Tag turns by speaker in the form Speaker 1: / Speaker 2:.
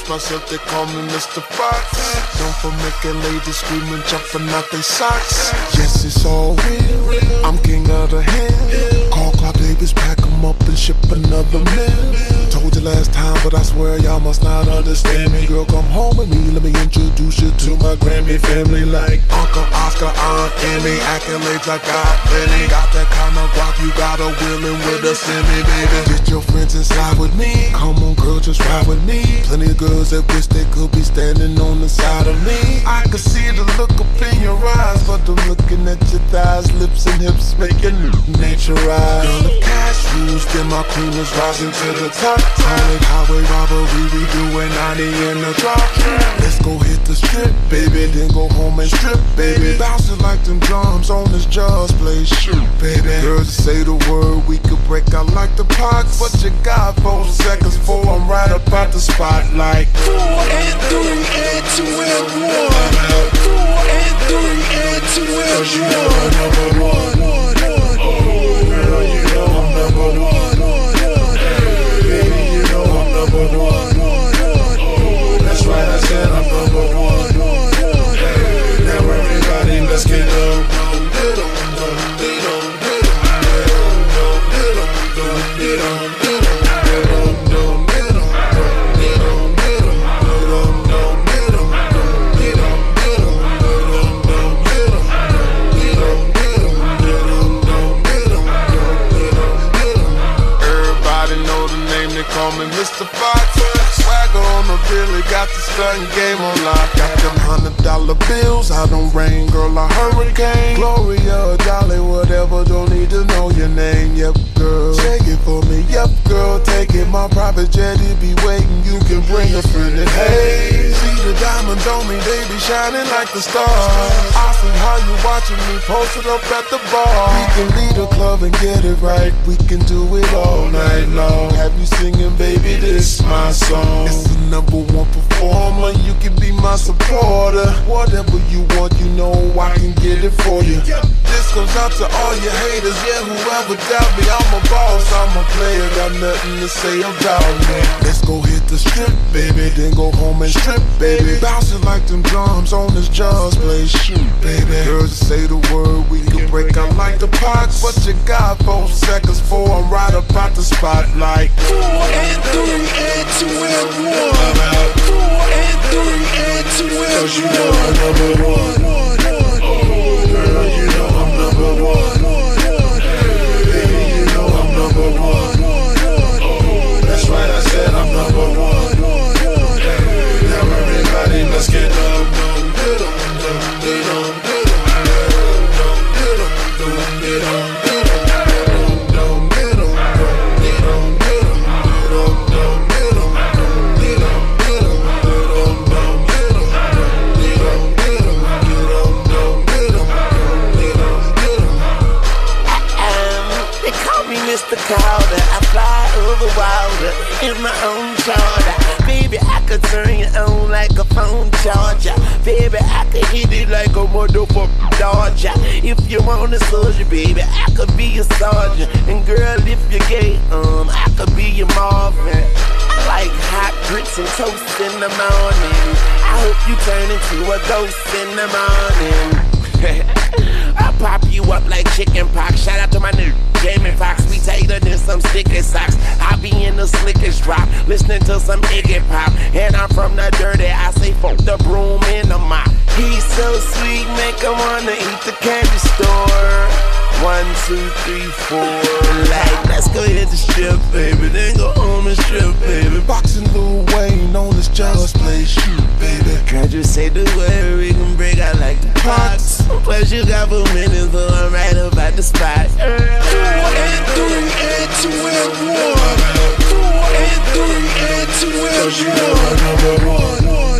Speaker 1: myself, they call me Mr. Fox. Known for making ladies screaming, jumping out their socks. Yes, it's all real, I'm king of the hill. Call Cloud babies, pack them up and ship another meal. Told you last time, but I swear y'all must not understand me. Girl, come home with me, let me introduce you to my Grammy family. Like Uncle Oscar, Aunt Annie, accolades I got plenty. Got that kind of guap, you got a willin' with a semi, baby. Get your friends inside with me, come on girl, just ride with me. Plenty of girls that wish they could be standing on the side of me. I can see the look up in your eyes, but I'm looking at your thighs, lips and hips making nature rise. Girl, the cash rules, then my cream is rising to the top. Chronic highway robbery, we doing 90 in the drop. Let's go hit the strip, baby, then go home and strip, baby. Bouncing like them drums on this Just Blaze shoot, baby. Girls say the word, we could break out like the Pox. What you got, 4 seconds before I'm right up at the spotlight.
Speaker 2: 4 and 3 and 2 and 1. 4 and 3 and 2 and 1. You know I'm number one. Oh, girl, you know I'm number one. Baby, you know I'm number one. That's right, I said I'm number one. Now everybody, let's get up.
Speaker 1: Call me Mr. Fox. Swagger on the billy, got the stunting game on lock. Got them $100 bills, I don't rain, girl, a hurricane. Gloria, Dolly, whatever, don't need to know your name. Yep, girl, shake it for me. Yep, girl, take it. My private jet, it be waiting. You can bring a friend and hey, see the diamonds on me, they be shining like the stars. I see how you watching me posted up at the bar. We can lead a club and get it right. We can do it all night long. Have you singing, baby, this my song. It's the #1 performer, you can be my supporter. Whatever you want, you know I can get it for you. This goes out to all your haters, yeah, whoever doubt me. I'm a boss, I'm a player, got nothing to say about me. Let's go hit the strip, baby, then go home and strip, baby. Bouncing like them drums on this Just Blaze shoot, baby. Girls say the word, we can break out like the Pox. What you got, 4 seconds before I'm right up at the spotlight.
Speaker 2: 4 and 3 and 2 and 1. 4 and 3 and 2 and 1. Cause you know I'm number one. Oh, girl, you know I'm number one. Baby, you know I'm number one. That's right, I said I'm number one. Now everybody, let's get up.
Speaker 3: Mr. Calder, I fly over water in my own charter. Baby, I could turn you on like a phone charger. Baby, I could hit it like a motherfucking Dodger. If you want a soldier, baby, I could be your sergeant. And girl, if you're gay, I could be your Marvin. I like hot grits and toast in the morning. I hope you turn into a ghost in the morning. I pop you up like chicken pox. Shout out to my new Jamie Foxx. We tighter than some sticky socks. I be in the slickest drop, listening to some Iggy Pop. And I'm from the dirty, I say fuck the broom in the mop. He's so sweet, make him wanna eat the candy store. 1, 2, 3, 4. Like, let's go hit the strip, baby. Then go home and strip, baby.
Speaker 1: Boxing Lil Wayne on this Just Blaze shoot, baby.
Speaker 3: Can't you say the word, we can break out like the Pox. Plus you got 4 minutes, so I'm right up at the spot.
Speaker 2: 4 and 3 and 2 and 1. 4 and 3 and 2 and 1. Cause you know I'm number one.